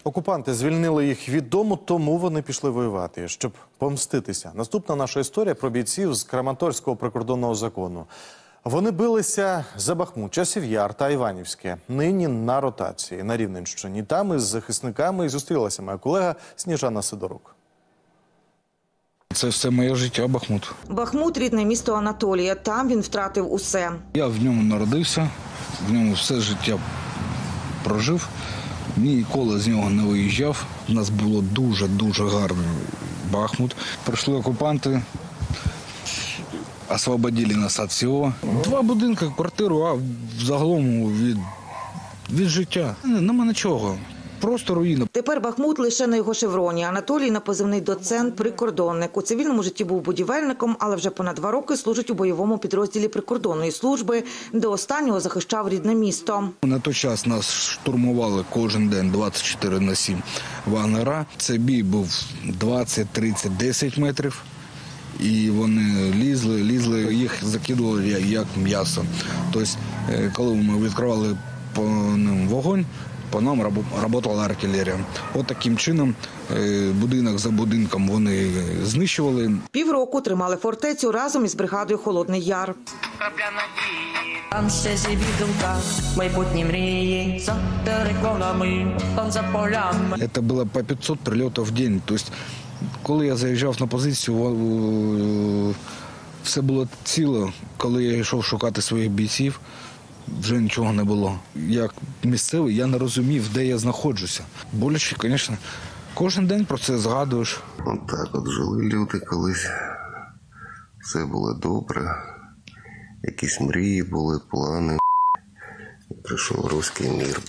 Окупанти звільнили їх від дому, тому вони пішли воювати, щоб помститися. Наступна наша історія про бійців з Краматорського прикордонного загону. Вони билися за Бахмут, Часів Яр та Іванівське. Нині на ротації на Рівненщині. Там із захисниками і зустрілася моя колега Сніжана Сидорук. Це все моє життя, Бахмут. Бахмут – рідне місто Анатолія. Там він втратив усе. Я в ньому народився, в ньому все життя прожив. Ніколи з нього не виїжджав. У нас було дуже гарний Бахмут. Прийшли окупанти, освободили нас від всього. 2 будинки, квартиру, а загалом від життя. Нема нічого. Просто руїна. Тепер Бахмут лише на його шевроні. Анатолій на позивний доцент, прикордонник. У цивільному житті був будівельником, але вже понад 2 роки служить у бойовому підрозділі прикордонної служби, де останнього захищав рідне місто. На той час нас штурмували кожен день 24/7 вагнера. Цей бій був 20, 30, 10 метрів. І вони лізли, їх закидували як м'ясо. Тобто, коли ми відкривали по ним вогонь, по нам працювала артилерія. От таким чином, будинок за будинком вони знищували. Півроку тримали фортецю разом із бригадою «Холодний Яр». Там ще зібідунка, майбутні мрії, за переконами, там за полями. Це було по 500 прильотів в день. Тобто, коли я заїжджав на позицію, все було ціло. Коли я йшов шукати своїх бійців, вже нічого не було. Як місцевий, я не розумів, де я знаходжуся. Боляче, звісно. Кожен день про це згадуєш. От так от жили люди колись. Все було добре. Якісь мрії були, плани. Прийшов руський мір.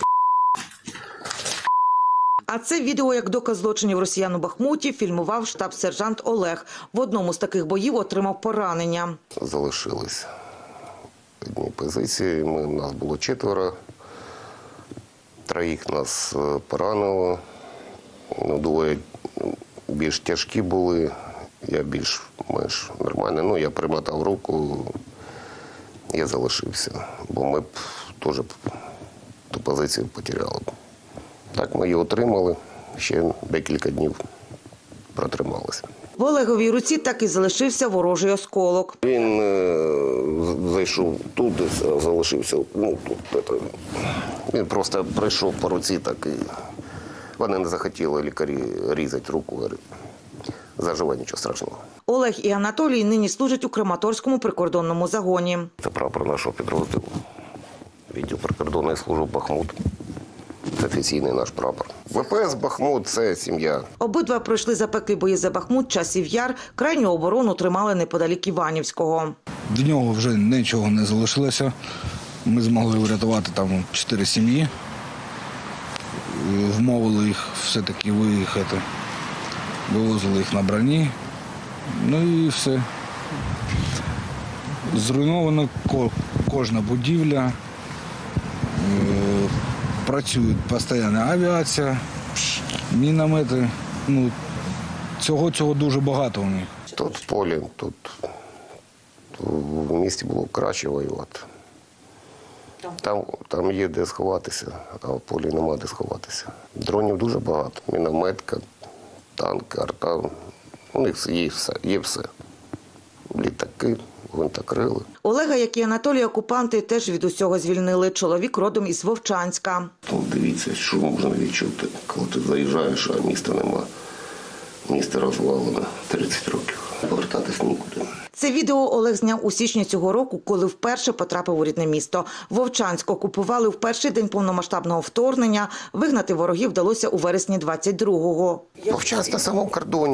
А це відео як доказ злочинів росіян у Бахмуті фільмував штаб-сержант Олег. В одному з таких боїв отримав поранення. Залишились одні позиції. Нас було 4. 3 нас поранило. 2 більш тяжкі були. Я більш-менш нормальний. Я примотав руку, я залишився. Бо ми б теж ту позицію потеряли. Так ми її отримали, ще декілька днів протрималися. В Олеговій руці так і залишився ворожий осколок. Він зайшов тут, залишився, тут. Він просто пройшов по руці, так і вони не захотіли лікарі різати руку. Заживе, нічого страшного. Олег і Анатолій нині служать у Краматорському прикордонному загоні. Це прапор нашого підрозділу. Відділ прикордонної служби Бахмут. Це офіційний наш прапор. ВПС Бахмут – це сім'я. Обидва пройшли запеклі бої за Бахмут, Часів Яр. Крайню оборону тримали неподалік Іванівського. В нього вже нічого не залишилося. Ми змогли врятувати там 4 сім'ї. Вмовили їх все-таки виїхати. Вивозили їх на броні. І все. Зруйнована кожна будівля. Працює постійна авіація, міномети. Цього дуже багато у них. Тут в полі, тут в місті було краще воювати. Там є де сховатися, а в полі нема де сховатися. Дронів дуже багато. Мінометка, танк, арта. У них є все. Літаки, гвинтокрили. Олега, як і Анатолій, окупанти теж від усього звільнили. Чоловік родом із Вовчанська. Дивіться, що можна відчути, коли ти заїжджаєш, а міста нема. Місто розвалене 30 років. Повертатись нікуди. Це відео Олег зняв у січні цього року, коли вперше потрапив у рідне місто. Вовчанськ окупували в перший день повномасштабного вторгнення. Вигнати ворогів вдалося у вересні 22-го. Вовчанськ на самому кордоні,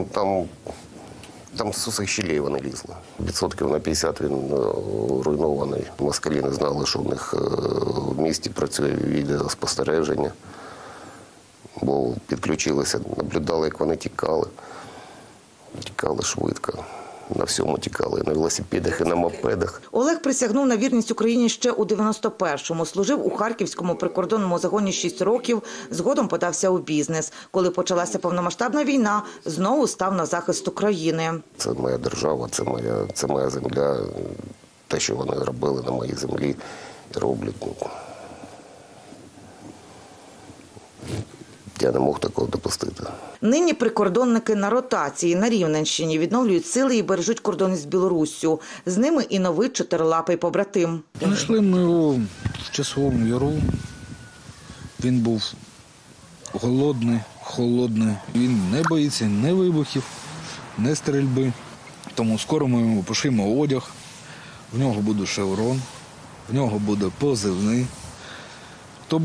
там з усіх щілей вони лізли. Відсотків на 50 він руйнований. Москалі не знали, що в них в місті працює відеоспостереження. Бо підключилися, наблюдали, як вони тікали. Тікали швидко. На всьому тікали, на велосипедах і на мопедах. Олег присягнув на вірність Україні ще у 91-му. Служив у Харківському прикордонному загоні 6 років, згодом подався у бізнес. Коли почалася повномасштабна війна, знову став на захист України. Це моя держава, це моя земля. Те, що вони робили на моїй землі, роблять. Я не мог такого допустити. Нині прикордонники на ротації на Рівненщині відновлюють сили і бережуть кордони з Білоруссю. З ними і новий чотирилапий побратим. Знайшли ми його в Часовому Яру. Він був голодний, холодний. Він не боїться ні вибухів, ні стрільби. Тому скоро ми йому пошиємо одяг, в нього буде шеврон, в нього буде позивний. То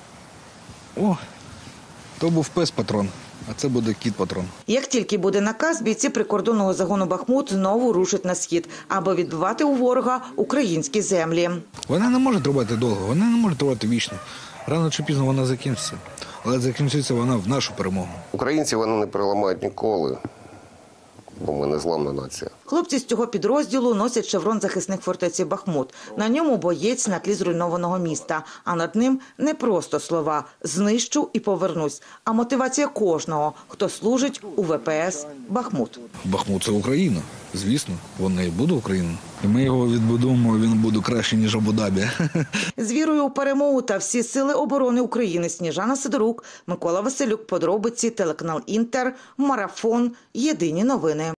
був пес-патрон, а це буде кіт-патрон. Як тільки буде наказ, бійці прикордонного загону «Бахмут» знову рушать на схід, аби відбивати у ворога українські землі. Вона не може тривати довго, вона не може тривати вічно. Рано чи пізно вона закінчиться, але закінчиться вона в нашу перемогу. Українці вони не переламають ніколи, бо ми незламна нація. Хлопці з цього підрозділу носять шеврон захисник фортеці «Бахмут». На ньому боєць на тлі зруйнованого міста, а над ним не просто слова «знищу і повернусь», а мотивація кожного, хто служить у ВПС «Бахмут». Бахмут – це Україна, звісно, вона і буде Україна. І ми його відбудуємо, він буде краще, ніж Абу-Дабі. З вірою у перемогу та всі сили оборони України. Сніжана Сидорук, Микола Василюк, подробиці, телеканал «Інтер», Марафон, Єдині новини.